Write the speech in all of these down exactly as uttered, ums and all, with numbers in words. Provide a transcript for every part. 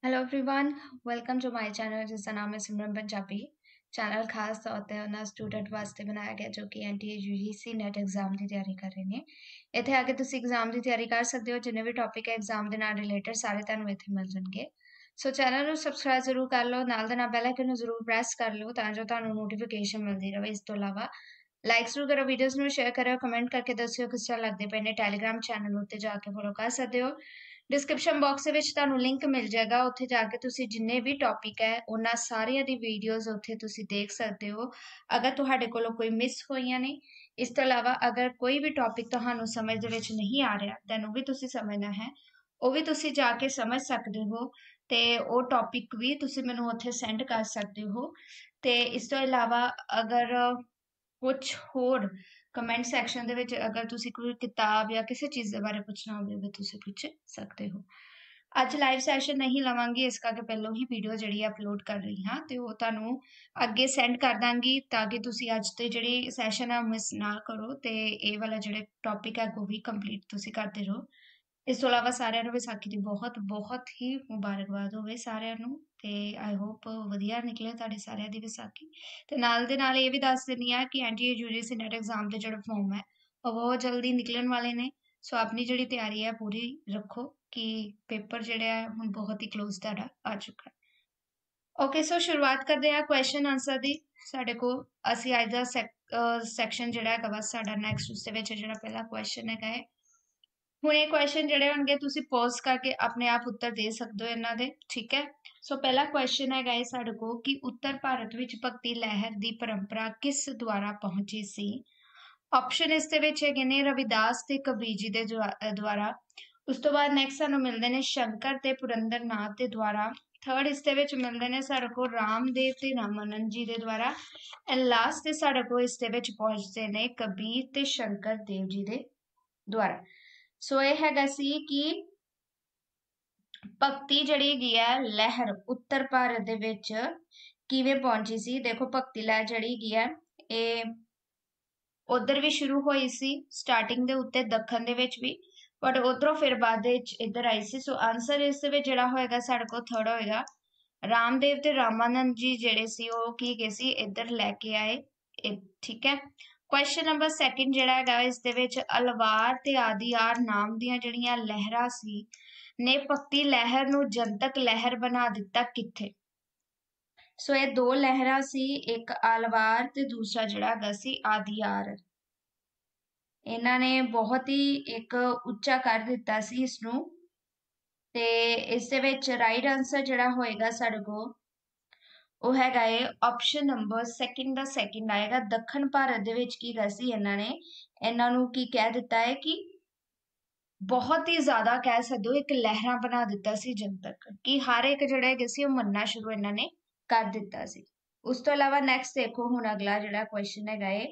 Hello everyone, welcome to my channel जिसका नाम है सिमरन पंजाबी। चैनल खास तौर ते उन्होंने स्टूडेंट वास्ते बनाया गया जो कि N T A U G C NET exam की तैयारी कर रहे हैं। इतने आके तुम एग्जाम की तैयारी कर सकते हो, जिन्हें भी टॉपिक है एग्जाम के नाल रिलेटेड सारे तुहानू इत्थे मिल जाएंगे। सो चैनल को सबसक्राइब जरूर कर लो, नाल दे नाल बेल आइकन जरूर प्रेस कर लो तां जो तुहानू नोटिफिकेशन मिलती रहे। इस तो इलावा लाइक जरूर करो, वीडियोस नू शेयर करो, कमेंट करके दस्सियो किस तरह लगते पे ने। टैलीग्राम चैनल उत्ते जाके फॉलो कर सकते हो। डिस्क्रिप्शन बॉक्स ਵਿੱਚ ਤੁਹਾਨੂੰ ਲਿੰਕ ਮਿਲ ਜਾਏਗਾ, ਉੱਥੇ ਜਾ ਕੇ ਤੁਸੀਂ ਜਿੰਨੇ ਵੀ ਟੌਪਿਕ ਹੈ ਉਹਨਾਂ ਸਾਰੀਆਂ ਦੀ ਵੀਡੀਓਜ਼ ਉੱਥੇ ਤੁਸੀਂ ਦੇਖ ਸਕਦੇ ਹੋ ਅਗਰ ਤੁਹਾਡੇ ਕੋਲੋਂ ਕੋਈ ਮਿਸ ਹੋਈਆਂ ਨੇ। ਇਸ ਤੋਂ ਇਲਾਵਾ ਅਗਰ ਕੋਈ ਵੀ ਟੌਪਿਕ ਤੁਹਾਨੂੰ ਸਮਝ ਦੇ ਵਿੱਚ ਨਹੀਂ ਆ ਰਿਹਾ ਤਾਂ ਉਹ ਵੀ ਤੁਸੀਂ ਸਮਝਣਾ ਹੈ, ਉਹ ਵੀ ਤੁਸੀਂ ਜਾ ਕੇ ਸਮਝ ਸਕਦੇ ਹੋ ਤੇ ਉਹ ਟੌਪਿਕ ਵੀ ਤੁਸੀਂ ਮੈਨੂੰ ਉੱਥੇ ਸੈਂਡ ਕਰ ਸਕਦੇ ਹੋ। ਤੇ ਇਸ ਤੋਂ ਇਲਾਵਾ ਅਗਰ ਕੁਝ ਹੋਰ ਕਮੈਂਟ ਸੈਕਸ਼ਨ ਦੇ ਵਿੱਚ ਅਗਰ ਤੁਸੀਂ ਕੋਈ ਕਿਤਾਬ ਜਾਂ ਕਿਸੇ ਚੀਜ਼ ਦੇ ਬਾਰੇ ਪੁੱਛਣਾ ਹੋਵੇ ਵੀ ਤੁਸੀਂ ਪੁੱਛ ਸਕਦੇ ਹੋ। ਅੱਜ ਲਾਈਵ ਸੈਸ਼ਨ ਨਹੀਂ ਲਵਾਂਗੀ, ਇਸ ਕਰਕੇ ਪਹਿਲਾਂ ਹੀ ਵੀਡੀਓ ਜਿਹੜੀ ਅਪਲੋਡ ਕਰ ਰਹੀ ਹਾਂ ਤੇ ਉਹ ਤੁਹਾਨੂੰ ਅੱਗੇ ਸੈਂਡ ਕਰ ਦਾਂਗੀ ਤਾਂ ਕਿ ਤੁਸੀਂ ਅੱਜ ਤੇ ਜਿਹੜੀ ਸੈਸ਼ਨ ਆ ਮਿਸ ਨਾ ਕਰੋ ਤੇ ਇਹ ਵਾਲਾ ਜਿਹੜੇ ਟੌਪਿਕ ਹੈ ਉਹ ਵੀ ਕੰਪਲੀਟ ਤੁਸੀਂ ਕਰਦੇ ਰਹੋ। ਇਸ ਤੋਂ ਇਲਾਵਾ ਸਾਰਿਆਂ ਨੂੰ ਵਿਸਾਖੀ ਦੀ ਬਹੁਤ ਬਹੁਤ ਹੀ ਮੁਬਾਰਕਬਾਦ ਹੋਵੇ ਸਾਰਿਆਂ ਨੂੰ ਤੇ ਆਈ ਹੋਪ ਵਧੀਆ ਨਿਕਲੇ ਤੁਹਾਡੇ ਸਾਰਿਆਂ ਦੀ ਵਿਸਾਖੀ। ਤੇ ਨਾਲ ਦੇ ਨਾਲ ਇਹ ਵੀ ਦੱਸ ਦਿੰਦੀ ਆ ਕਿ ਐਨ ਟੀ ਏ ਯੂ ਜੀ ਸੀ ਨੈਟ ਐਗਜ਼ਾਮ ਦੇ ਜਿਹੜੇ ਫਾਰਮ ਹੈ ਉਹ ਬਹੁਤ ਜਲਦੀ ਨਿਕਲਣ ਵਾਲੇ ਨੇ। ਸੋ ਆਪਣੀ ਜਿਹੜੀ ਤਿਆਰੀ ਹੈ ਪੂਰੀ ਰੱਖੋ ਕਿ ਪੇਪਰ ਜਿਹੜਾ ਹੈ ਹੁਣ ਬਹੁਤ ਹੀ ਕਲੋਜ਼ ਤੁਹਾਡਾ ਆ ਚੁੱਕਾ ਹੈ। ਓਕੇ, ਸੋ ਸ਼ੁਰੂਆਤ ਕਰਦੇ ਆ ਕੁਐਸਚਨ ਆਨਸਰ ਦੀ। ਸਾਡੇ ਕੋਲ ਅਸੀਂ ਅੱਜ ਦਾ ਸੈਕਸ਼ਨ ਜਿਹੜਾ ਹੈਗਾ ਬਸ ਸਾਡਾ ਨੈਕਸਟ ਉਸ ਦੇ ਵਿੱਚ ਜਿਹੜਾ ਪਹਿਲਾ ਕੁਐਸਚਨ ਹੈਗਾ ਹੈ। ਹੁਣ ਇਹ ਕੁਐਸਚਨ ਜਿਹੜੇ ਹੋਣਗੇ ਤੁਸੀਂ ਪੌਜ਼ ਕਰਕੇ ਆਪਣੇ ਆਪ ਉੱਤਰ ਦੇ ਸਕਦੇ ਹੋ ਇਹਨਾਂ ਦੇ, ਠੀਕ ਹੈ। ਸੋ ਪਹਿਲਾ ਕੁਐਸਚਨ ਹੈਗਾ ਇਹ ਸਾਡੇ ਕੋਲ ਕਿ ਉੱਤਰ ਭਾਰਤ ਵਿੱਚ ਭਗਤੀ ਲਹਿਰ ਦੀ ਪਰੰਪਰਾ ਕਿਸ ਦੁਆਰਾ ਪਹੁੰਚੀ ਸੀ। ਆਪਸ਼ਨ ਇਸ ਦੇ ਵਿੱਚ ਹੈਗੇ ਨੇ ਰਵਿਦਾਸ ਤੇ ਕਬੀਰ ਜੀ ਦੇ ਦੁਆਰਾ। ਉਸ ਤੋਂ ਬਾਅਦ ਨੈਕਸਟ ਸਾਨੂੰ ਮਿਲਦੇ ਨੇ ਸ਼ੰਕਰ ਤੇ ਪੁਰੰਦਰ ਨਾਥ ਦੇ ਦੁਆਰਾ। ਥਰਡ ਇਸ ਦੇ ਵਿੱਚ ਮਿਲਦੇ ਨੇ ਸਾਡੇ ਕੋਲ ਰਾਮਦੇਵ ਤੇ ਰਾਮਾਨੰਦ ਜੀ ਦੇ ਦੁਆਰਾ। ਐਂਡ ਲਾਸਟ ਤੇ ਸਾਡੇ ਕੋਲ ਇਸ ਦੇ ਵਿੱਚ ਪਹੁੰਚਦੇ ਨੇ ਕਬੀਰ ਤੇ ਸ਼ੰਕਰ ਦੇਵ ਜੀ ਦੇ ਦੁਆਰਾ। ਸੋ ਇਹ ਹੈਗਾ ਸੀ ਕਿ ਭਗਤੀ ਜਿਹੜੀ ਹੈਗੀ ਹੈ ਲਹਿਰ ਉੱਤਰ ਭਾਰਤ ਦੇ ਵਿੱਚ ਕਿਵੇਂ ਪਹੁੰਚੀ ਸੀ। ਦੇਖੋ ਭਗਤੀ ਲਹਿਰ ਜਿਹੜੀ ਹੈਗੀ ਹੈ ਇਹ ਉਧਰ ਵੀ ਸ਼ੁਰੂ ਹੋਈ ਸੀ ਸਟਾਰਟਿੰਗ ਦੇ ਉੱਤੇ ਦੱਖਣ ਦੇ ਵਿੱਚ ਵੀ, ਬਟ ਉਧਰੋਂ ਫਿਰ ਬਾਅਦ ਦੇ ਵਿੱਚ ਇੱਧਰ ਆਈ ਸੀ। ਸੋ ਆਨਸਰ ਇਸ ਦੇ ਵਿੱਚ ਜਿਹੜਾ ਹੋਏਗਾ ਸਾਡੇ ਕੋਲ ਥਰਡ ਹੋਏਗਾ। ਰਾਮਦੇਵ ਤੇ ਰਾਮਾਨੰਦ ਜੀ ਜਿਹੜੇ ਸੀ ਉਹ ਕੀ ਗਏ ਸੀ ਇੱਧਰ ਲੈ ਕੇ ਆਏ, ਠੀਕ ਹੈ। ਕੁਐਸਚਨ ਨੰਬਰ ਸੈਕਿੰਡ ਜਿਹੜਾ ਹੈਗਾ ਇਸ ਦੇ ਵਿੱਚ ਅਲਵਾਰ ਤੇ ਆਦੀਆਰ ਨਾਮ ਦੀਆਂ ਜਿਹੜੀਆਂ ਲਹਿਰਾਂ ਸੀ ਨੇ ਭਗਤੀ ਲਹਿਰ ਨੂੰ ਜਨਤਕ ਲਹਿਰ ਬਣਾ ਦਿੱਤਾ ਕਿੱਥੇ। ਸੋ ਇਹ ਦੋ ਲਹਿਰਾਂ ਸੀ, ਇੱਕ ਅਲਵਾਰ ਤੇ ਦੂਸਰਾ ਜਿਹੜਾ ਹੈਗਾ ਸੀ ਆਦੀਆਰ। ਇਹਨਾਂ ਨੇ ਬਹੁਤ ਹੀ ਇੱਕ ਉੱਚਾ ਕਰ ਦਿੱਤਾ ਸੀ ਇਸ ਨੂੰ। ਤੇ ਇਸ ਦੇ ਵਿੱਚ ਰਾਈਟ ਆਨਸਰ ਜਿਹੜਾ ਹੋਏਗਾ ਸਾਡੇ ਕੋਲ ਉਹ ਹੈਗਾ ਏ ਆਪਸ਼ਨ ਨੰਬਰ ਸੈਕਿੰਡ ਦਾ ਸੈਕਿੰਡ ਆਏਗਾ। ਦੱਖਣ ਭਾਰਤ ਦੇ ਵਿੱਚ ਕੀ ਗਿਆ ਸੀ ਇਹਨਾਂ ਨੇ ਇਹਨਾਂ ਨੂੰ ਕੀ ਕਹਿ ਦਿੱਤਾ ਹੈ ਕਿ ਬਹੁਤ ਹੀ ਜ਼ਿਆਦਾ ਕਹਿ ਸਕਦੇ ਹੋ ਇੱਕ ਲਹਿਰਾਂ ਬਣਾ ਦਿੱਤਾ ਸੀ ਜਨਤਕ, ਕਿ ਹਰ ਇੱਕ ਜਿਹੜਾ ਹੈਗਾ ਸੀ ਉਹ ਮੰਨਣਾ ਸ਼ੁਰੂ ਇਹਨਾਂ ਨੇ ਕਰ ਦਿੱਤਾ ਸੀ। ਉਸ ਤੋਂ ਇਲਾਵਾ ਨੈਕਸਟ ਦੇਖੋ ਹੁਣ ਅਗਲਾ ਜਿਹੜਾ ਕੁਐਸਚਨ ਹੈਗਾ ਏ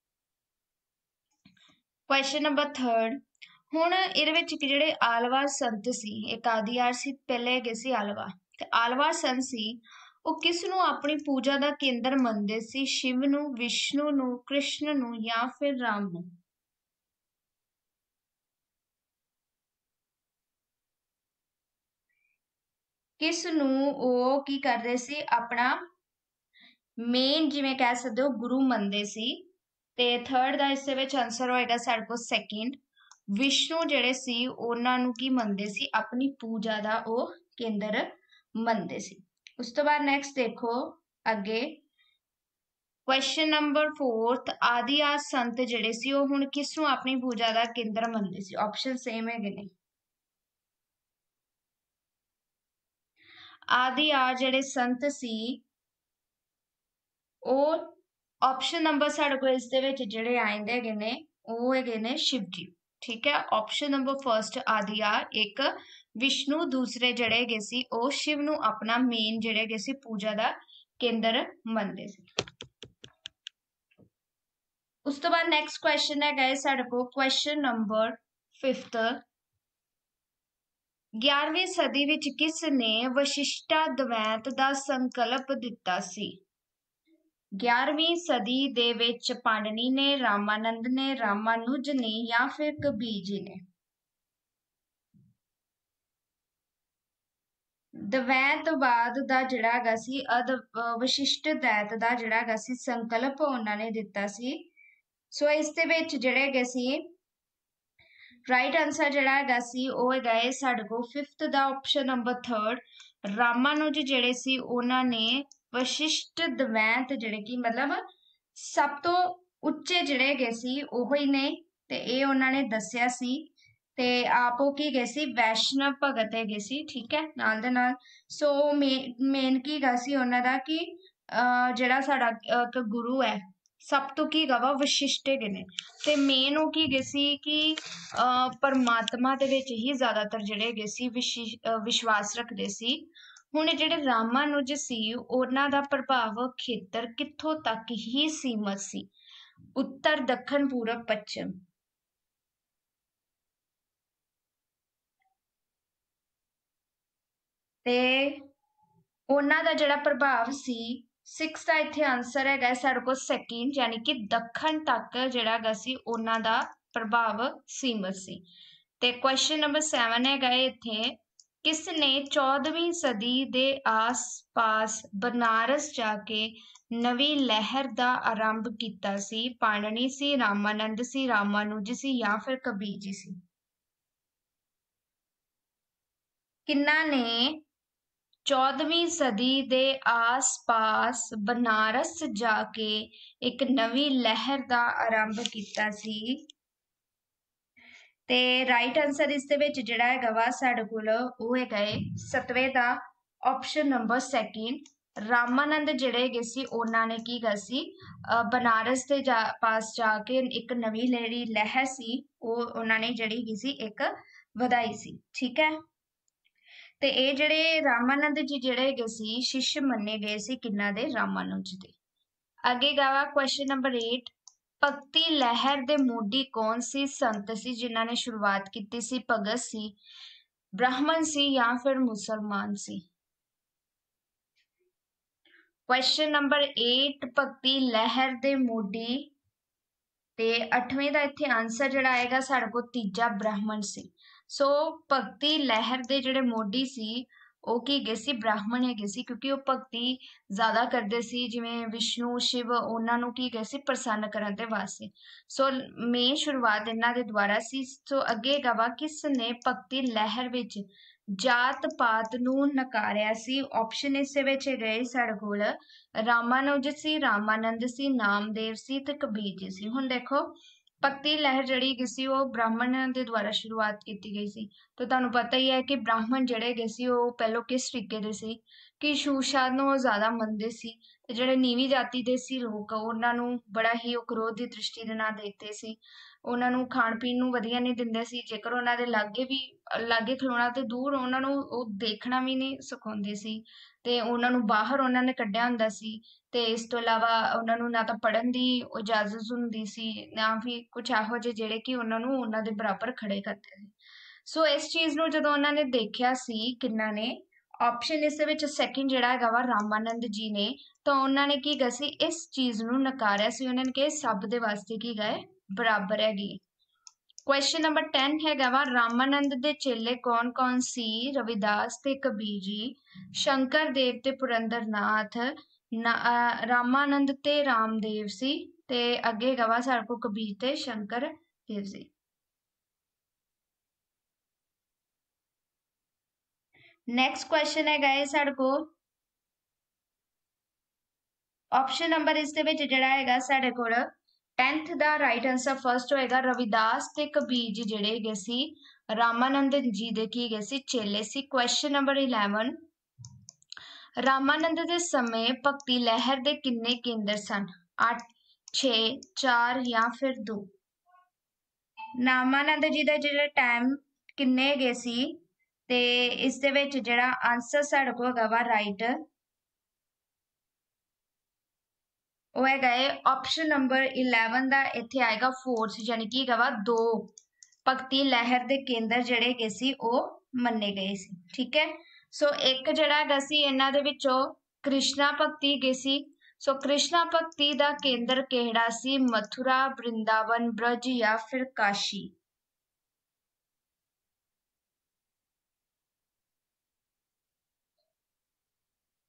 ਕੁਐਸਚਨ ਨੰਬਰ ਥਰਡ। ਹੁਣ ਇਹਦੇ ਵਿੱਚ ਇੱਕ ਜਿਹੜੇ ਆਲਵਾਰ ਸੰਤ ਸੀ, ਇੱਕ ਆਦੀਆਰ ਸੀ, ਪਹਿਲੇ ਹੈਗੇ ਸੀ ਆਲਵਾ ਤੇ ਆਲਵਾਰ ਸੰਤ ਸੀ ਉਹ ਕਿਸ ਨੂੰ ਆਪਣੀ ਪੂਜਾ ਦਾ ਕੇਂਦਰ ਮੰਨਦੇ ਸੀ। ਸ਼ਿਵ ਨੂੰ, ਵਿਸ਼ਨੂੰ ਨੂੰ, ਕ੍ਰਿਸ਼ਨ ਨੂੰ ਜਾਂ ਫਿਰ ਰਾਮ ਨੂੰ। ਕਿਸ ਨੂੰ ਉਹ ਕੀ ਕਰਦੇ ਸੀ ਆਪਣਾ ਮੇਨ ਜਿਵੇਂ ਕਹਿ ਸਕਦੇ ਹੋ ਗੁਰੂ ਮੰਨਦੇ ਸੀ। ਤੇ ਥਰਡ ਦਾ ਇਸ ਦੇ ਵਿੱਚ ਆਨਸਰ ਹੋਏਗਾ ਸਾਡੇ ਕੋਲ ਸੈਕਿੰਡ। ਵਿਸ਼ਨੂੰ ਜਿਹੜੇ ਸੀ ਉਹਨਾਂ ਨੂੰ ਕੀ ਮੰਨਦੇ ਸੀ ਆਪਣੀ ਪੂਜਾ ਦਾ ਉਹ ਕੇਂਦਰ ਮੰਨਦੇ ਸੀ। ਉਸ ਤੋਂ ਬਾਅਦ ਨੈਕਸਟ ਦੇਖੋ ਅੱਗੇ ਕੁਐਸਚਨ ਨੰਬਰ ਫੋਰਥ ਆਦੀਆਰ ਸੰਤ ਜਿਹੜੇ ਸੀ ਉਹ ਹੁਣ ਕਿਸ ਨੂੰ ਆਪਣੀ ਪੂਜਾ ਦਾ ਕੇਂਦਰ ਮੰਨਦੇ ਸੀ। ਆਪਸ਼ਨ ਸੇਮ ਹੈਗੇ ਨੇ। ਆਦੀਆਰ ਜਿਹੜੇ ਸੰਤ ਸੀ ਉਹ ਆਪਸ਼ਨ ਨੰਬਰ ਸਾਡੇ ਕੋਲ ਇਸ ਦੇ ਵਿੱਚ ਜਿਹੜੇ ਆਉਂਦੇ ਹੈਗੇ ਨੇ ਉਹ ਹੈਗੇ ਨੇ ਸ਼ਿਵ ਜੀ, ਠੀਕ ਹੈ। ਆਪਸ਼ਨ ਨੰਬਰ ਫਰਸਟ ਆਦੀਆਰ, ਇੱਕ ਵਿਸ਼ਨੂੰ, ਦੂਸਰੇ ਜਿਹੜੇ ਹੈਗੇ ਸੀ ਉਹ ਸ਼ਿਵ ਨੂੰ ਆਪਣਾ ਮੇਨ ਜਿਹੜੇ ਹੈਗੇ ਸੀ ਪੂਜਾ ਦਾ ਕੇਂਦਰ ਮੰਨਦੇ ਸੀ। ਉਸ ਤੋਂ ਬਾਅਦ ਨੈਕਸਟ ਕੁਐਸਚਨ ਹੈਗਾ ਹੈ ਸਾਡੇ ਕੋਲ ਕੁਐਸਚਨ ਨੰਬਰ ਫਿਫਥ। ਗਿਆਰਵੀਂ ਸਦੀ ਵਿੱਚ ਕਿਸ ਨੇ ਵਸ਼ਿਸ਼ਟਾਦਵੈਤ ਦਾ ਸੰਕਲਪ ਦਿੱਤਾ ਸੀ। ਗਿਆਰਵੀਂ ਸਦੀ ਦੇ ਵਿੱਚ ਪਾਣਨੀ ਨੇ, ਰਾਮਾਨੰਦ ਨੇ, ਰਾਮਾਨੁਜ ਨੇ ਜਾਂ ਫਿਰ ਕਬੀਰ ਜੀ ਨੇ। ਦਵੈਤਵਾਦ ਦਾ ਜਿਹੜਾ ਹੈਗਾ ਸੀ ਅਦ ਵਿਸ਼ਿਸ਼ਟ ਦੈਤ ਦਾ ਜਿਹੜਾ ਹੈਗਾ ਸੀ ਸੰਕਲਪ ਉਹਨਾਂ ਨੇ ਦਿੱਤਾ ਸੀ। ਸੋ ਇਸ ਦੇ ਵਿੱਚ ਜਿਹੜੇ ਹੈਗੇ ਸੀ ਰਾਈਟ ਆਂਸਰ ਜਿਹੜਾ ਹੈਗਾ ਸੀ ਉਹ ਹੈਗਾ ਹੈ ਸਾਡੇ ਕੋਲ ਫਿਫਥ ਦਾ ਆਪਸ਼ਨ ਨੰਬਰ ਥਰਡ। ਰਾਮਾਨੁਜ ਜਿਹੜੇ ਸੀ ਉਹਨਾਂ ਨੇ ਵਿਸ਼ਿਸ਼ਟ ਦਵੈਤ ਜਿਹੜੇ ਕਿ ਮਤਲਬ ਸਭ ਤੋਂ ਉੱਚੇ ਜਿਹੜੇ ਹੈਗੇ ਸੀ ਉਹ ਹੀ ਨੇ ਤੇ ਇਹ ਉਹਨਾਂ ਨੇ ਦੱਸਿਆ ਸੀ ਤੇ ਆਪ ਉਹ ਕੀ ਗਏ ਸੀ ਵੈਸ਼ਨਵ ਭਗਤ ਹੈਗੇ ਸੀ। ਠੀਕ ਹੈ ਨਾਲ ਦੇ ਨਾਲ ਸੋ ਮੇਨ ਕੀ ਗਾ ਸੀ ਉਹਨਾਂ ਦਾ ਕਿ ਜਿਹੜਾ ਸਾਡਾ ਇੱਕ ਗੁਰੂ ਹੈ ਸਭ ਤੋਂ ਕੀ ਗਾ ਵਾ ਵਿਸ਼ਿਸ਼ਟ ਹੈਗੇ ਨੇ ਤੇ ਮੇਨ ਉਹ ਕੀ ਗਏ ਸੀ ਕਿ ਪਰਮਾਤਮਾ ਦੇ ਵਿੱਚ ਹੀ ਜ਼ਿਆਦਾਤਰ ਜਿਹੜੇ ਹੈਗੇ ਸੀ ਵਿਸ਼ਵਾਸ ਰੱਖਦੇ ਸੀ। ਹੁਣ ਜਿਹੜੇ ਰਾਮਾਨੁਜ ਸੀ ਉਹਨਾਂ ਦਾ ਪ੍ਰਭਾਵ ਖੇਤਰ ਕਿੱਥੋਂ ਤੱਕ ਹੀ ਸੀਮਤ ਸੀ? ਉੱਤਰ, ਦੱਖਣ, ਪੂਰਬ, ਪੱਛਮ। ਤੇ ਉਹਨਾਂ ਦਾ ਜਿਹੜਾ ਪ੍ਰਭਾਵ ਸੀ ਸਿਕਸ ਦਾ ਇੱਥੇ ਆਨਸਰ ਹੈਗਾ ਸਾਡੇ ਕੋਲ ਸੈਕਿੰਡ ਯਾਨੀ ਕਿ ਦੱਖਣ ਤੱਕ ਜਿਹੜਾ ਹੈਗਾ ਸੀ ਉਹਨਾਂ ਦਾ ਪ੍ਰਭਾਵ ਸੀਮਤ ਸੀ। ਤੇ ਕੁਐਸਚਨ ਨੰਬਰ ਸੈਵਨ ਹੈਗਾ ਇੱਥੇ ਕਿਸ ਨੇ ਚੌਦਵੀਂ ਸਦੀ ਦੇ ਆਸ-ਪਾਸ ਬਨਾਰਸ ਜਾ ਕੇ ਨਵੀਂ ਲਹਿਰ ਦਾ ਆਰੰਭ ਕੀਤਾ ਸੀ? ਪਾਣਨੀ ਸੀ, ਰਾਮਾਨੰਦ ਸੀ, ਰਾਮਾਨੁਜ ਸੀ ਜਾਂ ਫਿਰ ਕਬੀਰ ਜੀ ਸੀ? ਕਿੰਨਾ ਨੇ ਚੌਦਵੀਂ ਸਦੀ ਦੇ ਆਸ-ਪਾਸ ਬਨਾਰਸ ਜਾ ਕੇ ਇੱਕ ਨਵੀਂ ਲਹਿਰ ਦਾ ਆਰੰਭ ਕੀਤਾ ਸੀ? ਤੇ ਰਾਈਟ ਆਂਸਰ ਇਸ ਦੇ ਵਿੱਚ ਜਿਹੜਾ ਹੈਗਾ ਵਾ ਸਾਡੇ ਕੋਲ ਉਹ ਹੈਗਾ ਹੈ ਸਤਵੇਂ ਦਾ ਆਪਸ਼ਨ ਨੰਬਰ ਸੈਕਿੰਡ। ਰਾਮਾਨੰਦ ਜਿਹੜੇ ਹੈਗੇ ਸੀ ਉਹਨਾਂ ਨੇ ਕੀ ਕਰ ਸੀ ਬਨਾਰਸ ਦੇ ਜਾ ਪਾਸ ਜਾ ਕੇ ਇੱਕ ਨਵੀਂ ਜਿਹੜੀ ਲਹਿਰ ਸੀ ਉਹ ਉਹਨਾਂ ਨੇ ਜਿਹੜੀ ਹੈਗੀ ਸੀ ਇੱਕ ਵਧਾਈ ਸੀ। ਠੀਕ ਹੈ ਤੇ ਇਹ ਜਿਹੜੇ ਰਾਮਾਨੰਦ ਜੀ ਜਿਹੜੇ ਹੈਗੇ ਸੀ ਸ਼ਿਸ਼ ਮੰਨੇ ਗਏ ਸੀ ਕਿੰਨਾ ਦੇ? ਰਾਮਾਨੁਜ ਦੇ। ਅੱਗੇ ਗਾਵਾ ਕੁਐਸਚਨ ਨੰਬਰ eight ਭਗਤੀ ਲਹਿਰ ਦੇ ਮੋਢੀ ਕੌਣ ਸੀ? ਸੰਤ ਸੀ ਜਿਨ੍ਹਾਂ ਨੇ ਸ਼ੁਰੂਆਤ ਕੀਤੀ ਸੀ? ਭਗਤ ਸੀ, ਬ੍ਰਾਹਮਣ ਸੀ ਜਾਂ ਫਿਰ ਮੁਸਲਮਾਨ ਸੀ? ਕੁਐਸਚਨ ਨੰਬਰ eight ਭਗਤੀ ਲਹਿਰ ਦੇ ਮੋਢੀ ਤੇ ਅੱਠਵੇਂ ਦਾ ਇੱਥੇ ਆਨਸਰ ਜਿਹੜਾ ਆਏਗਾ ਸਾਡੇ ਕੋਲ ਤੀਜਾ ਬ੍ਰਾਹਮਣ ਸੀ। ਸੋ ਭਗਤੀ ਲਹਿਰ ਦੇ ਜਿਹੜੇ ਮੋਢੀ ਸੀ ਉਹ ਕੀ ਹੈਗੇ ਸੀ? ਬ੍ਰਾਹਮਣ ਹੈਗੇ ਸੀ ਕਿਉਂਕਿ ਉਹ ਭਗਤੀ ਜ਼ਿਆਦਾ ਕਰਦੇ ਸੀ ਜਿਵੇਂ ਵਿਸ਼ਨੂੰ ਸ਼ਿਵ ਉਹਨਾਂ ਨੂੰ ਕੀ ਹੈਗੇ ਸੀ ਪ੍ਰਸੰਨ ਕਰਨ ਦੇ ਵਾਸਤੇ। ਸੋ ਮੇਨ ਸ਼ੁਰੂਆਤ ਇਹਨਾਂ ਦੇ ਦੁਆਰਾ ਸੀ। ਸੋ ਅੱਗੇ ਗਵਾ ਕਿਸ ਨੇ ਭਗਤੀ ਲਹਿਰ ਵਿੱਚ ਜਾਤ ਪਾਤ ਨੂੰ ਨਕਾਰਿਆ ਸੀ? ਆਪਸ਼ਨ ਇਸ ਦੇ ਵਿੱਚ ਗਏ ਸਾਡੇ ਕੋਲ ਰਾਮਾਨੁਜ ਸੀ, ਰਾਮਾਨੰਦ ਸੀ, ਨਾਮਦੇਵ ਸੀ ਤੇ ਕਬੀਰ ਜੀ ਸੀ। ਹੁਣ ਦੇਖੋ ਭਗਤੀ ਲਹਿਰ ਜਿਹੜੀ ਹੈਗੀ ਸੀ ਉਹ ਬ੍ਰਾਹਮਣ ਦੇ ਦੁਆਰਾ ਸ਼ੁਰੂਆਤ ਕੀਤੀ ਗਈ ਸੀ ਤੇ ਤੁਹਾਨੂੰ ਪਤਾ ਹੀ ਹੈ ਕਿ ਬ੍ਰਾਹਮਣ ਜਿਹੜੇ ਹੈਗੇ ਸੀ ਉਹ ਪਹਿਲੋਂ ਕਿਸ ਤਰੀਕੇ ਦੇ ਸੀ ਕਿ ਛੂਤ-ਛਾਤ ਨੂੰ ਉਹ ਜ਼ਿਆਦਾ ਮੰਨਦੇ ਸੀ ਤੇ ਜਿਹੜੇ ਨੀਵੀਂ ਜਾਤੀ ਦੇ ਸੀ ਲੋਕ ਉਹਨਾਂ ਨੂੰ ਬੜਾ ਹੀ ਉਹ ਕ੍ਰੋਧ ਦੀ ਦ੍ਰਿਸ਼ਟੀ ਦੇ ਨਾਲ ਦੇਖਦੇ ਸੀ। ਉਹਨਾਂ ਨੂੰ ਖਾਣ ਪੀਣ ਨੂੰ ਵਧੀਆ ਨਹੀਂ ਦਿੰਦੇ ਸੀ, ਜੇਕਰ ਉਹਨਾਂ ਦੇ ਲਾਗੇ ਵੀ ਲਾਗੇ ਖਲੋਣਾ ਤੇ ਦੂਰ ਉਹਨਾਂ ਨੂੰ ਉਹ ਦੇਖਣਾ ਵੀ ਨਹੀਂ ਸਿਖਾਉਂਦੇ ਸੀ ਤੇ ਉਹਨਾਂ ਨੂੰ ਬਾਹਰ ਉਹਨਾਂ ਨੇ ਕੱਢਿਆ ਹੁੰਦਾ ਸੀ ਤੇ ਇਸ ਤੋਂ ਇਲਾਵਾ ਉਹਨਾਂ ਨੂੰ ਨਾ ਤਾਂ ਪੜ੍ਹਨ ਦੀ ਇਜਾਜ਼ਤ ਹੁੰਦੀ ਸੀ ਨਾ ਵੀ ਕੁਝ ਇਹੋ ਜਿਹੇ ਜਿਹੜੇ ਕਿ ਉਹਨਾਂ ਨੂੰ ਉਹਨਾਂ ਦੇ ਬਰਾਬਰ ਖੜੇ ਕਰਦੇ ਸੀ। ਸੋ ਇਸ ਚੀਜ਼ ਨੂੰ ਜਦੋਂ ਉਹਨਾਂ ਨੇ ਦੇਖਿਆ ਸੀ ਕਿੰਨਾ ਨੇ ਆਪਸ਼ਨ ਇਸ ਦੇ ਵਿੱਚ ਸੈਕਿੰਡ ਜਿਹੜਾ ਹੈਗਾ ਵਾ ਰਾਮਾਨੰਦ ਜੀ ਨੇ ਤਾਂ ਉਹਨਾਂ ਨੇ ਕੀ ਕਿਹਾ ਸੀ ਇਸ ਚੀਜ਼ ਨੂੰ ਨਕਾਰਿਆ ਸੀ। ਉਹਨਾਂ ਨੇ ਕਿਹਾ ਸਭ ਦੇ ਵਾਸਤੇ ਕੀ ਗਏ ਬਰਾਬਰ ਹੈਗੀ। ਕੁਐਸਚਨ ਨੰਬਰ ten ਹੈਗਾ ਵਾ ਰਾਮਾਨੰਦ ਦੇ ਚੇਲੇ ਕੌਣ ਕੌਣ ਸੀ? ਰਵਿਦਾਸ ਤੇ ਕਬੀਰ ਜੀ, ਸ਼ੰਕਰ ਦੇਵ ਤੇ ਪੁਰੰਦਰਨਾਥ, ਰਾਮਾਨੰਦ ਤੇ ਰਾਮਦੇਵ ਸੀ ਤੇ ਅੱਗੇ ਗਵਾ ਸਾਡੇ ਕੋਲ ਕਬੀਰ ਤੇ ਸ਼ੰਕਰ ਦੇਵ ਸੀ। ਨੈਕਸਟ ਕੁਐਸਚਨ ਹੈਗਾ ਹੈ ਸਾਡੇ ਕੋਲ ਆਪਸ਼ਨ ਨੰਬਰ ਇਸ ਦੇ ਵਿੱਚ ਜਿਹੜਾ ਹੈਗਾ ਸਾਡੇ ਕੋਲ tenth ਦਾ ਰਾਈਟ ਆਂਸਰ ਫਰਸਟ ਹੋਏਗਾ ਰਵਿਦਾਸ ਤੇ ਕਬੀਰ ਜੀ ਜਿਹੜੇ ਹੈਗੇ ਸੀ ਰਾਮਾਨੰਦ ਜੀ ਦੇ ਕੀ ਹੈਗੇ ਸੀ ਚੇਲੇ ਸੀ। ਕੁਐਸਚਨ ਨੰਬਰ eleven ਰਾਮਾਨੰਦ ਦੇ ਸਮੇਂ ਭਗਤੀ ਲਹਿਰ ਦੇ ਕਿੰਨੇ ਕੇਂਦਰ ਸਨ? ਅੱਠ, ਛੇ, ਚਾਰ ਜਾਂ ਫਿਰ ਦੋ? ਰਾਮਾਨੰਦ ਜੀ ਦਾ ਜਿਹੜਾ ਟਾਈਮ ਕਿੰਨੇ ਹੈਗੇ ਸੀ ਤੇ ਇਸ ਦੇ ਵਿੱਚ ਜਿਹੜਾ ਆਨਸਰ ਸਾਡੇ ਕੋਲ ਹੈਗਾ ਵਾ ਰਾਈਟ ਉਹ ਹੈਗਾ ਹੈ ਆਪਸ਼ਨ ਨੰਬਰ eleven ਦਾ ਇੱਥੇ ਆਏਗਾ ਫੋਰਥ ਯਾਨੀ ਕਿ ਹੈਗਾ ਵਾ ਦੋ ਭਗਤੀ ਲਹਿਰ ਦੇ ਕੇਂਦਰ ਜਿਹੜੇ ਹੈਗੇ ਸੀ ਉਹ ਮੰਨੇ ਗਏ ਸੀ। ਠੀਕ ਹੈ ਸੋ ਇੱਕ ਜਿਹੜਾ ਹੈਗਾ ਸੀ ਇਹਨਾਂ ਦੇ ਵਿੱਚੋਂ ਕ੍ਰਿਸ਼ਨਾ ਭਗਤੀ ਹੈਗੇ ਸੀ। ਸੋ ਕ੍ਰਿਸ਼ਨਾ ਭਗਤੀ ਦਾ ਕੇਂਦਰ ਕਿਹੜਾ ਸੀ? ਮਥੁਰਾ, ਬ੍ਰਿੰਦਾਵਨ, ਬ੍ਰਜ ਜਾਂ ਫਿਰ ਕਾਸ਼ੀ?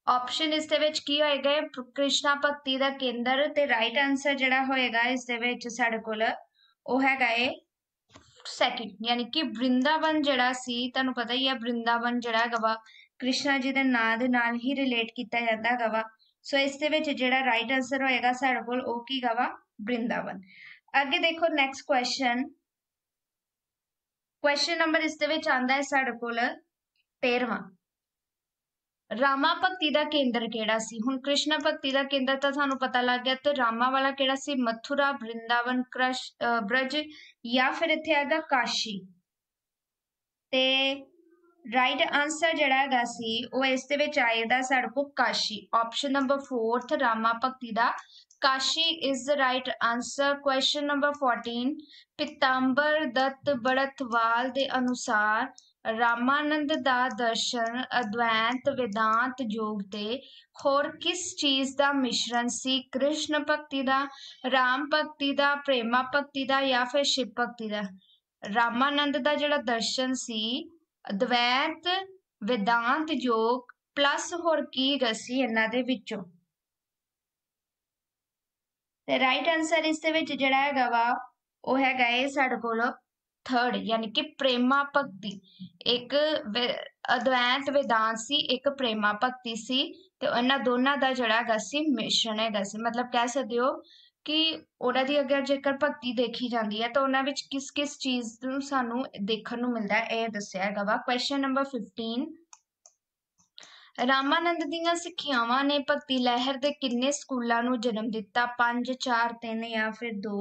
ऑप्शन इस दे विच की होएगा कृष्णा भगती दा केंद्र ते राइट आंसर जिहड़ा होएगा इस दे विच साडे कोल ओ हैगा ए सैकेंड यानी कि वृंदावन जिहड़ा सी तुहानू पता ही है वृंदावन जिहड़ा हैगा वा कृष्णा जी दे नां दे नाल ही रिलेट किया जाता हैगा वा सो इस दे विच जिहड़ा राइट आंसर होएगा साडे कोल ओ की गा वा वृंदावन। आगे देखो नेक्स्ट क्वेश्चन क्वेश्चन नंबर इस दे विच आंदा है साडे कोल तेरहवां रामा भगती दा केंद्र केड़ा सी हुण कृष्ण भगती दा केंद्र तां सानू पता लग गया ते रामा वाला केड़ा सी मथुरा वृंदावन क्रश ब्रज या फिर इत्थे आएगा काशी ते राइट आंसर जिहड़ा हैगा सी वो इस दे विच आएगा साडे को Kashi option number fourth Rama भगती दा Kashi is the right answer. Question number fourteen Pitambar Datt Barthwal दे अनुसार रामानंद दा दर्शन अद्वैत वेदांत योग ते होर किस चीज दा मिश्रण सी कृष्ण भक्ति दा राम भक्ति दा प्रेमा भक्ति दा या फिर शिव भक्ति दा। रामानंद दा जिहड़ा दर्शन सी अद्वैत वेदांत योग प्लस होर की गसी इन्हां दे विचों ते राइट आंसर इस दे विच जिहड़ा हैगा वा ओ हैगा ए साडे कोल थर्ड यानी कि प्रेमा भक्ति एक अद्वैत वेदांत सी एक प्रेमा भक्ति सी ते इन्हां दोनां दा जिहड़ा हैगा सी मिश्रण हैगा सी मतलब कह सकदे हो कि उन्हां दी अगर जेकर भक्ति देखी जाती है तो उन्हां विच किस किस चीज नूं सानू देखण नूं मिलदा है ये दस्सिया हैगा वा। क्वेश्चन नंबर फिफ्टीन रामानंद दीयां सिक्खियावां ने भक्ति लहर दे किन्ने स्कूलां नूं जन्म दिता पांच चार तीन या फिर दो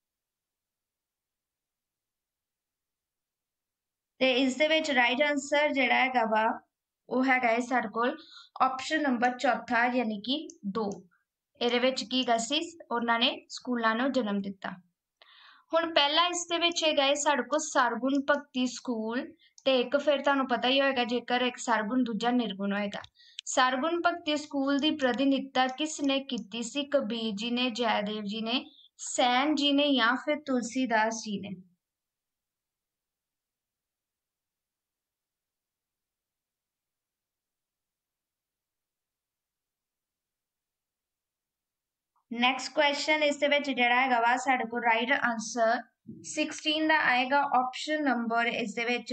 ते इस दे विच राइट आंसर जिहड़ा हैगा वा ओ हैगा है साडे कोल ऑप्शन नंबर चौथा यानी कि दो इहदे विच की गसी उन्हां ने स्कूलां नूं जन्म दिता। हुण पहला इस दे विच हैगा साडे कोल सरगुण भक्ति स्कूल ते एक फिर तुहानू पता ही होएगा जेकर एक सरगुण दूजा निर्गुण होएगा। सरगुण भक्ति स्कूल की प्रतिनिधिता किसने की सी कबीर जी ने जयदेव जी ने सैन जी ने या फिर तुलसीदास जी ने। नैक्सट क्वेश्चन इस दे विच जिहड़ा हैगा वा साडे कोल राइट आंसर सिक्सटीन दा आएगा ऑप्शन नंबर इस दे विच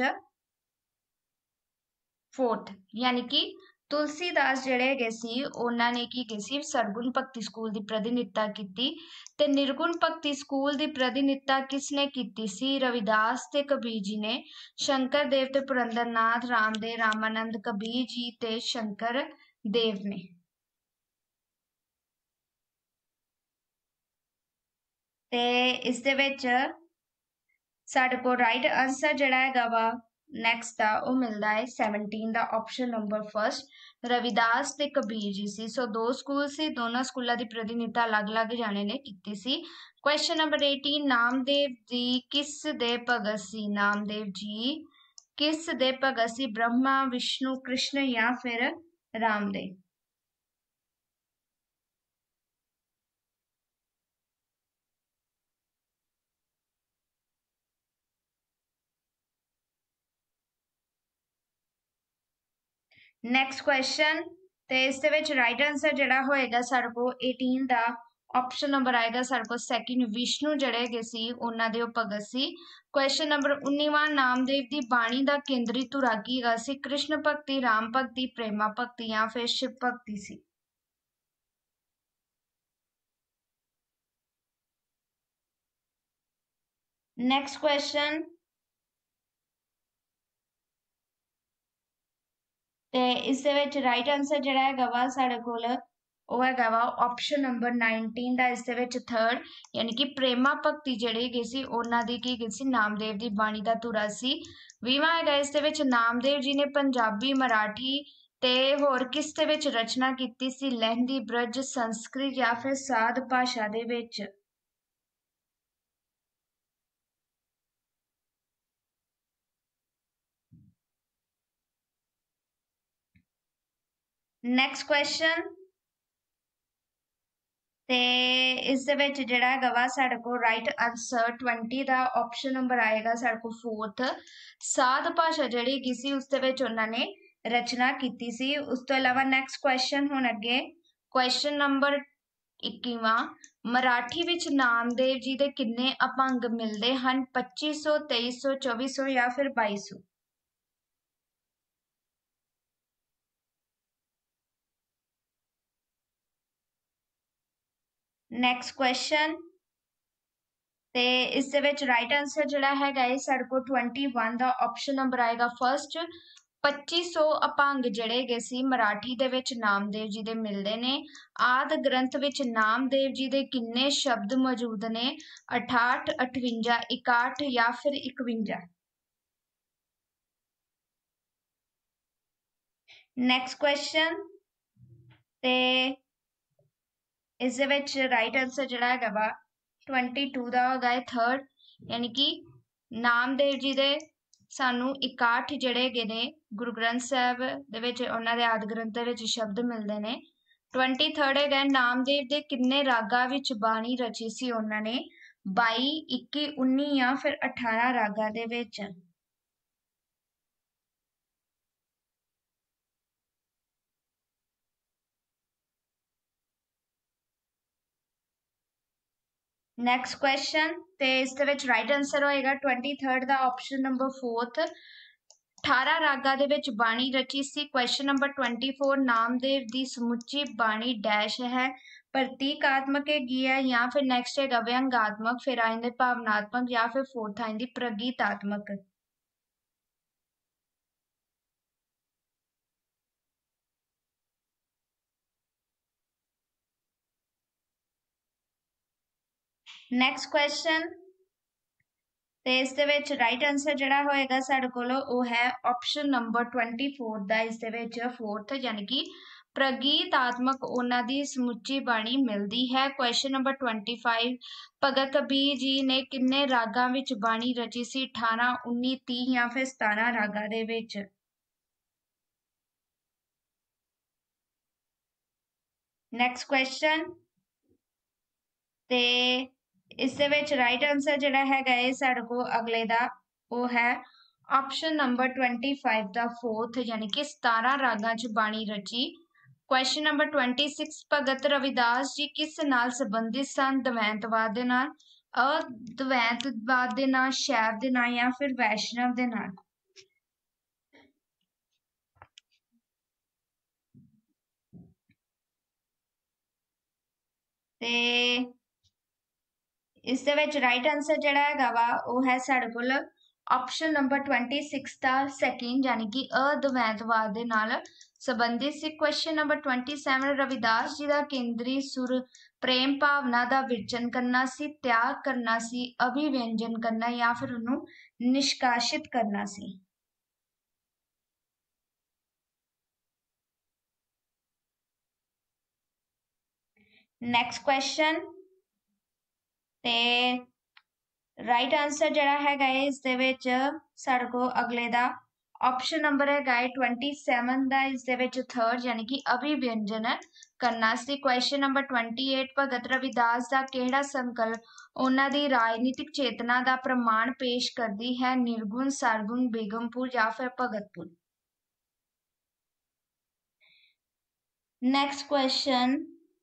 फोर्थ यानी कि तुलसीदास जिहड़े हैगे सी उन्हां ने की की सी सरगुण भक्ति स्कूल की प्रतिनिधिता की ते निर्गुण भक्ति स्कूल की प्रतिनिधिता किसने की सी रविदास ते कबीर जी ने शंकर देव ते पुरंदरनाथ रामदेव रामानंद कबीर जी ते शंकर देव ने। ते इस दे विच साडे कोल राइट आंसर जिहड़ा हैगा वा नैक्सट दा ओ मिलदा है सैवनटीन दा ऑप्शन नंबर फर्स्ट रविदास ते कबीर जी सी सो दो स्कूल सी दोनों स्कूलों की प्रतिनिधिता अलग अलग जाने ने की सी। Question number eighteen Namdev ji किस दे भगत सी नामदेव जी किस दे भगत सी ब्रह्मा विष्णु कृष्ण या फिर रामदेव। नैक्सट क्वेश्चन ते इस दे विच राइट आंसर जिहड़ा होएगा साडे को एटीन दा ऑप्शन नंबर आएगा साडे को सैकेंड विष्णु जिहड़े हैगे सी उन्हां दे भगत सी। क्वेश्चन नंबर उन्नीवां नामदेव दी बाणी दा केंद्री धुरा की हैगा सी कृष्ण भक्ति राम भक्ति प्रेमा भक्ति या फिर शिव भक्ति सी। नैक्सट क्वेश्चन ते इस दे विच राइट आंसर जिहड़ा हैगा वा साडे कोल ओ हैगा वा ऑप्शन नंबर नाइनटीन दा इस दे विच थर्ड यानी कि प्रेमा भक्ति जिहड़ी हैगी सी उन्हां दी की हैगी सी नामदेव दी बाणी दा धुरा सी। बीवां हैगा इस दे विच नामदेव जी ने पंजाबी मराठी ते होर किस दे विच रचना कीती सी लਹਿੰਦੀ ब्रज संस्कृत या फिर साध भाषा दे विच। नैक्सट क्वेश्चन ते इस दे विच जिहड़ा हैगा वा साडे को राइट आंसर ट्वेंटी दा ऑप्शन नंबर आएगा साडे को फोर्थ साध भाषा जिहड़ी हैगी सी उस दे विच उन्हां ने रचना कीती सी। उस तो इलावा नैक्सट क्वेश्चन हुण अगे क्वेश्चन नंबर इक्कीवां, मराठी विच नामदेव जी दे किन्ने अभंग मिलदे हन? पच्ची सौ, तेईस सौ, चौबीस सौ या फिर बाईस सौ? नैक्सट क्वेश्चन ते इस दे विच राइट आंसर जिहड़ा हैगा है साडे कोल ट्वेंटी वन दा ऑप्शन नंबर आएगा फर्स्ट। पच्ची सौ अभंग जिहड़े गए सी मराठी दे विच नामदेव जी दे मिलदे ने। आदि ग्रंथ विच नामदेव जी दे किन्ने शब्द मौजूद ने? अठाठ, अठवंजा, इकाठ या फिर इकवंजा? नैक्सट क्वेश्चन ते इस दे विच राइट आंसर जिहड़ा हैगा वा ट्वेंटी टू दा होगा है थर्ड, यानी कि नामदेव जी दे सानू इकाठ जिहड़े हैगे ने गुरु ग्रंथ साहब दे विच उन्हां दे आदि ग्रंथ दे विच शब्द मिलदे ने। ट्वेंटी थर्ड हैगा नामदेव दे किन्ने रागां विच बाणी रची सी उन्हां ने? बाई, इक्की, उन्नी या फिर अठारह रागां दे विच? नैक्सट क्वेश्चन ते इस दे विच राइट आंसर होएगा ट्वेंटी थर्ड दा ऑप्शन नंबर फोर्थ। अठारह रागां दे विच बाणी रची सी। Question number twenty four, Namdev दी समुची बाणी डैश है? प्रतीकात्मक हैगी है या फिर नैक्सट हैगा व्यंगात्मक, फिर आइंदे भावनात्मक या फिर फोर्थ आइंदी प्रगीतात्मक? नैक्सट क्वेश्चन ते इस दे विच राइट आंसर जिहड़ा होएगा साडे कोल ओह है ऑप्शन नंबर ट्वेंटी फोर दा इस दे विच फोर्थ, यानी कि प्रगीतात्मक उन्हां दी समुची बाणी मिलदी है। Question number twenty five, Bhagat Kabir ji ने किन्ने रागां विच बाणी रची सी? अठारह, उन्नी, तीह या फिर सतारह रागां दे विच? नैक्सट क्वेश्चन ते इस दे विच राइट आंसर जिहड़ा हैगा है साडे कोल अगले दा ओह है ऑप्शन नंबर ट्वेंटी फाइव दा फोर्थ, यानी कि सतारह रागां च बाणी रची। Question number twenty six, Bhagat Ravidas ji किस नाल संबंधित सन? दवैतवाद दे नाल, अद्वैतवाद दे नाल, शैव दे नाल या फिर वैष्णव दे नाल? ते इस दे विच राइट आंसर जिहड़ा हैगा वा ओह है साडे कोल ऑप्शन नंबर ट्वेंटी सिक्स दा सेकंड, यानी कि अद्वैतवाद दे नाल संबंधित सी। Question number twenty seven, Ravidas ji दा केंद्री सुर प्रेम भावना दा विरचन करना सी, त्याग करना सी, अभिव्यंजन करना या फिर उन्हों निष्कासित करना सी? नैक्सट क्वेश्चन ते राइट आंसर जिहड़ा हैगा है इस दे विच साडे कोल अगले दा ऑप्शन नंबर हैगा है ट्वेंटी सेवन दा इस दे विच थर्ड, यानी कि अभिव्यंजन करना सी। Question number twenty eight, Bhagat Ravidas दा केड़ा संकल्प उन्हां दी राजनीतिक चेतना दा प्रमाण पेश करदी है? निर्गुण, सरगुण, बेगमपुर या फिर भगतपुर? नैक्सट क्वेश्चन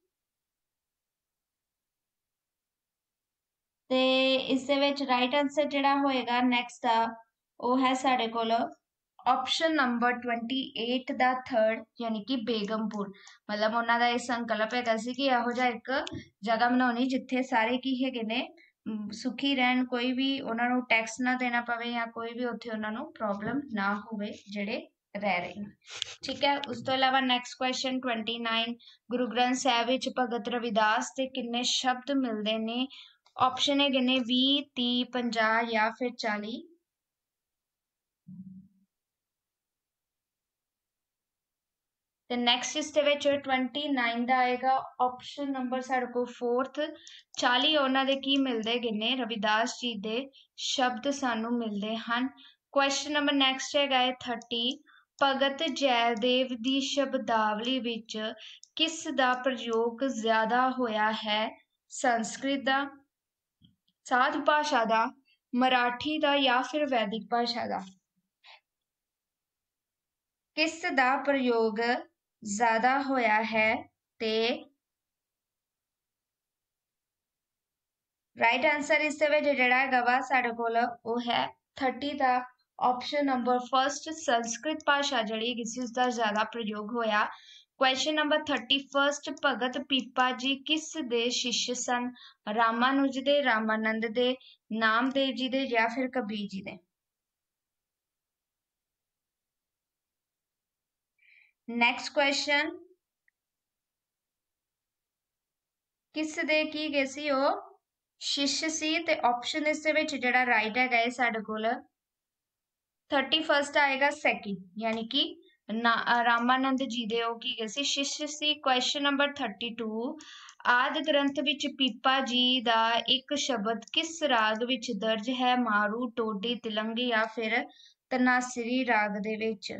ते इस दे विच राइट आंसर जिहड़ा होएगा नैक्सट दा ओह है साडे कोल ऑप्शन नंबर ट्वेंटी एट दा थर्ड, यानी कि बेगमपुर। मतलब उन्हां दा इह संकल्प हैगा सी कि इहो जिहा इक जगह बनाउणी जिੱਥੇ ਸਾਰੇ ਕੀ ਹੈਗੇ ਨੇ ਸੁਖੀ ਰਹਿਣ, ਕੋਈ ਵੀ ਉਹਨਾਂ ਨੂੰ ਟੈਕਸ ਨਾ ਦੇਣਾ ਪਵੇ ਜਾਂ ਕੋਈ ਵੀ ਉੱਥੇ ਉਹਨਾਂ ਨੂੰ ਪ੍ਰੋਬਲਮ ਨਾ ਹੋਵੇ ਜਿਹੜੇ ਰਹਿ ਰਹੇ ਨੇ। ਠੀਕ ਹੈ, ਉਸ ਤੋਂ ਇਲਾਵਾ next question twenty nine, Guru Granth Sahib ਵਿੱਚ ਭਗਤ ਰਵਿਦਾਸ ਦੇ ਕਿੰਨੇ ਸ਼ਬਦ ਮਿਲਦੇ ਨੇ? ऑप्शन है ने बीस, तीस, पचास या फिर चालीस? ते नैक्सट इस दे विच ट्वेंटी नाइन दा आएगा ऑप्शन नंबर साडे को फोर्थ, चालीस उन्हां दे की मिलदे गिने रविदास जी दे शब्द सानू मिलदे हन। क्वेश्चन नंबर नैक्सट हैगा है थर्टी, भगत जयदेव दी शब्दावली विच किस दा प्रयोग ज्यादा होया है? संस्कृत दा, साध भाषा दा, मराठी दा या फिर वैदिक भाषा दा? किस दा प्रयोग ज़्यादा होया है ते राइट आंसर इस जिहड़ा हैगा वा साडे कोल वो है थर्टी दा ऑप्शन नंबर फर्स्ट संस्कृत भाषा जिहड़ी किसी उसका ज़्यादा प्रयोग होया। Question number thirty first Bhagat Pipa ji किस दे शिष्य सन? रामानुज दे, रामानंद दे, नामदेव जी दे या फिर कबीर जी दे? नेक्स्ट क्वेश्चन किस दे की गए सी ओ शिष्य सी ते ऑप्शन इस दे विच जिहड़ा राइट हैगा है साडे कोल थर्टी फर्स्ट आएगा सेकंड यानी कि रामानंद जी दे ओ की गए सी शिष्य सी। Question number thirty two Adi Granth विच पीपा जी दा एक शब्द किस राग विच दर्ज है? मारू, टोडी, तिलंगी या फिर तनासरी राग दे विच?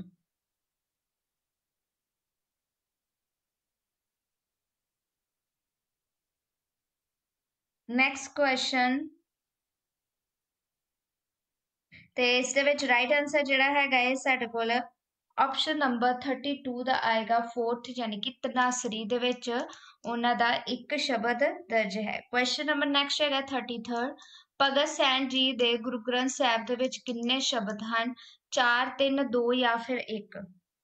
नेक्स्ट क्वेश्चन ते इस दे विच राइट आंसर जिहड़ा हैगा है साडे कोल ऑप्शन नंबर थर्टी टू दा आएगा फोर्थ यानी कि तनासरी दे विच उन्हां दा एक शब्द दर्ज है। क्वेश्चन नंबर नेक्स्ट हैगा थर्टी थर्ड भगत सैन जी दे गुरु ग्रंथ साहिब दे विच किन्ने शब्द हन? चार, तीन, दो या फिर एक?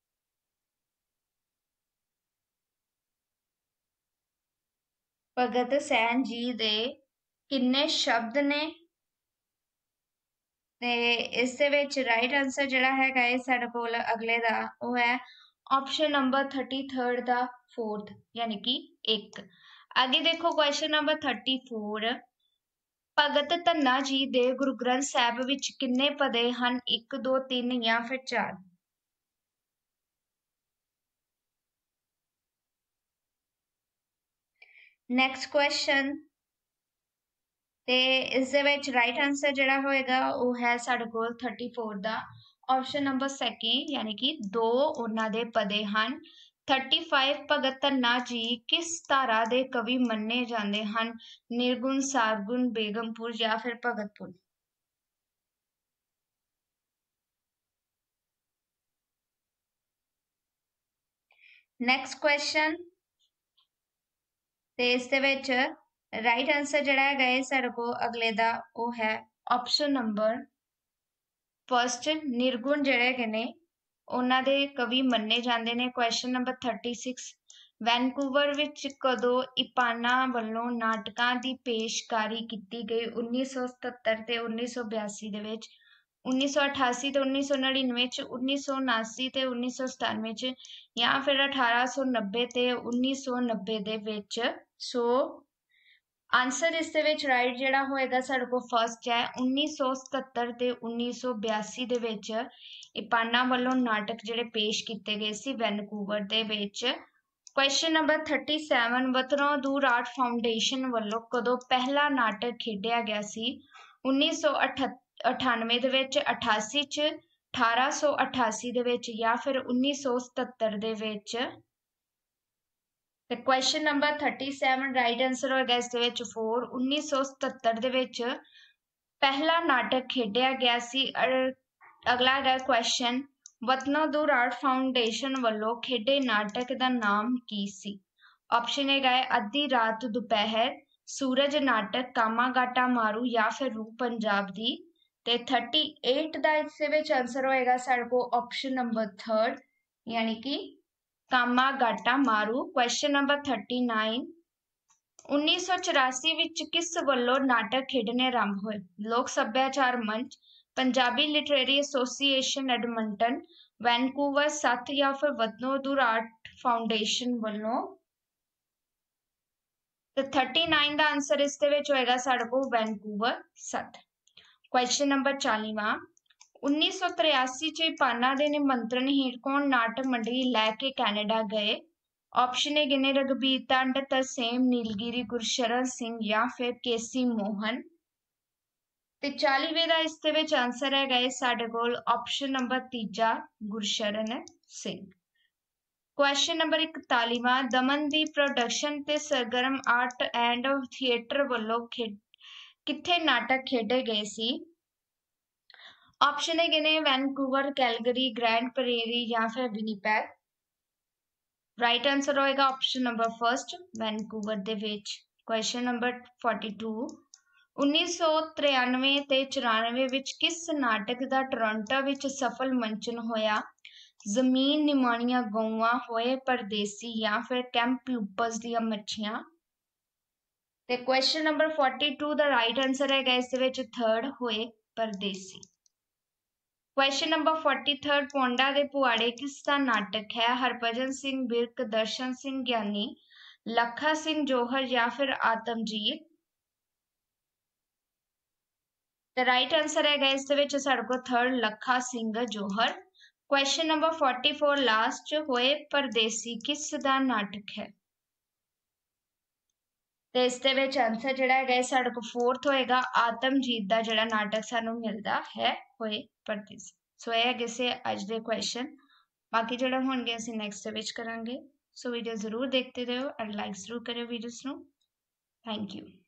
भगत सैन जी दे किन्ने शब्द ने? ते इस दे विच राइट आंसर जिहड़ा हैगा है साडे कोल अगले दा वो है ऑप्शन नंबर थर्टी थर्ड दा फोर्थ यानी कि एक। आगे देखो question number thirty four Bhagat Dhanna ji दे गुरु ग्रंथ साहिब विच किन्ने पदे हन? एक, दो, तीन या फिर चार? नेक्स्ट क्वेश्चन ते इस दे विच राइट आंसर जिहड़ा होएगा वो है साडे कोल थर्टी फोर दा ऑप्शन नंबर सेकंड यानी कि दो उन्हां दे पदे हन। थर्टी फाइव भगत धन्ना जी किस धारा दे कवि मन्ने जांदे हन? निर्गुण, सारगुण, बेगमपुर या फिर भगतपुर? नेक्स्ट क्वेश्चन ते इस दे विच राइट आंसर जिहड़ा हैगा है साडे कोल अगले दा वो है ऑप्शन नंबर फर्स्ट निर्गुण जिहड़े हैगे ने उन्हां दे कवि मन्ने जांदे ने। Question number thirty six Vancouver विच कदों इपाना ਵੱਲੋਂ नाटकां दी पेशकारी कीती गई? उन्नीस सौ सतहत्तर ते उन्नीस सौ बयासी दे विच, उन्नीस सौ अठासी ते उन्नीस सौ नड़िनवे च, उन्नीस सौ उनासी ते उन्नीस सौ सतानवे च या फिर अठारह सौ नब्बे ते उन्नीस सौ नब्बे दे विच? सो आंसर इस दे विच राइट जिहड़ा होएगा साडे कोल फर्स्ट है उन्नीस सौ सतहत्तर ते उन्नीस सौ बयासी दे विच इपाना ਵੱਲੋਂ नाटक जिहड़े पेश कीते गए सी वैनकूवर दे विच। क्वेश्चन नंबर थर्टी सैवन वतनों दूर आर्ट फाउंडेशन ਵੱਲੋਂ कदों पहला नाटक खेडिया गया सी? उन्नीस सौ अठानवे दे विच, अठासी च, अठारह सौ अठासी दे विच या फिर उन्नीस सौ सतहत्तर दे विच? ते question number thirty seven right answer होएगा इस दे विच फोर उन्नीस सौ सतहत्तर दे विच पहला नाटक खेडिया गया सी। अगला है क्वेश्चन वतनों दूर आर्ट फाउंडेशन ਵੱਲੋਂ खेडे नाटक दा नाम की सी? ऑप्शन हैगा है अद्धी रात दोपहर, सूरज नाटक, कामा गाटा मारू या फिर रूह पंजाब दी? ते थर्टी एट दा इस दे विच आंसर होएगा साडे कोल ऑप्शन नंबर थर्ड यानी कि कामा गाटा मारू। क्वेश्चन नंबर थर्टी नाइन उन्नीस सौ चौरासी विच किस ਵੱਲੋਂ नाटक खेडने आरंभ होए? Lok Sabhyachar Manch, Punjabi literary association Edmonton, Vancouver सत्त या फिर वतनों दूर आर्ट फाउंडेशन ਵੱਲੋਂ? ते थर्टी नाइन का आंसर इस दे विच होएगा साडे कोल वैनकूवर सत्त। क्वेश्चन नंबर चालीवां उन्नीस सौ तिरासी च इपाना दे निमंत्रण हेठ कौन नाटक मंडली लैके कैनेडा गए? ऑप्शन ए गिने रघुबीर ढंड, तरसेम, नीलगिरी, गुरशरण सिंह या फिर केसी मोहन? ते चालीवें दा इस दे विच आंसर हैगा है साडे कोल ऑप्शन नंबर तीजा गुरशरण सिंह। क्वेश्चन नंबर इकतालीवां दमन दी प्रोडक्शन ते सरगर्म आर्ट एंड थिएटर ਵੱਲੋਂ किथे नाटक खेडे गए सी? ऑप्शन है ने वैनकूवर, कैलगरी, ग्रैंड प्रेरी या फिर विनीपैग। राइट आंसर होएगा ऑप्शन नंबर फर्स्ट वैनकूवर दे विच। क्वेश्चन नंबर फोर्टी टू उन्नीस सौ तिरानवे ते चौरानवे विच किस नाटक का टोरंटो विच सफल मंचन होया? जमीन निमाणियां गौवां, होए परदेसी या फिर कैंप लूपस दियां मच्छियां। ते क्वेश्चन नंबर फोर्टी टू दा राइट आंसर है इस विच थर्ड, होए परदेसी। क्वेश्चन नंबर फोर्टी थर्ड पोंडा दे पुआड़े किसका नाटक है? हरभजन सिंह बिरक, दर्शन सिंह ज्ञानी, लखा सिंह जोहर या फिर आतमजीत। The right answer है इस विच साडे को third Lakha Singh Johar. Question number forty four last, होए परदेसी किस दा नाटक है? ते इस दे विच आंसर जिहड़ा है साडे को फोर्थ होएगा आतमजीत दा जिहड़ा नाटक सानू मिलदा है होए परदेसी। सो ये है से अज दे क्वेश्चन। बाकी जिहड़ा होणगे असीं नेक्स्ट विच करांगे। सो वीडियो जरूर देखते रहो एंड लाइक जरूर करियो वीडियोस नू। Thank you.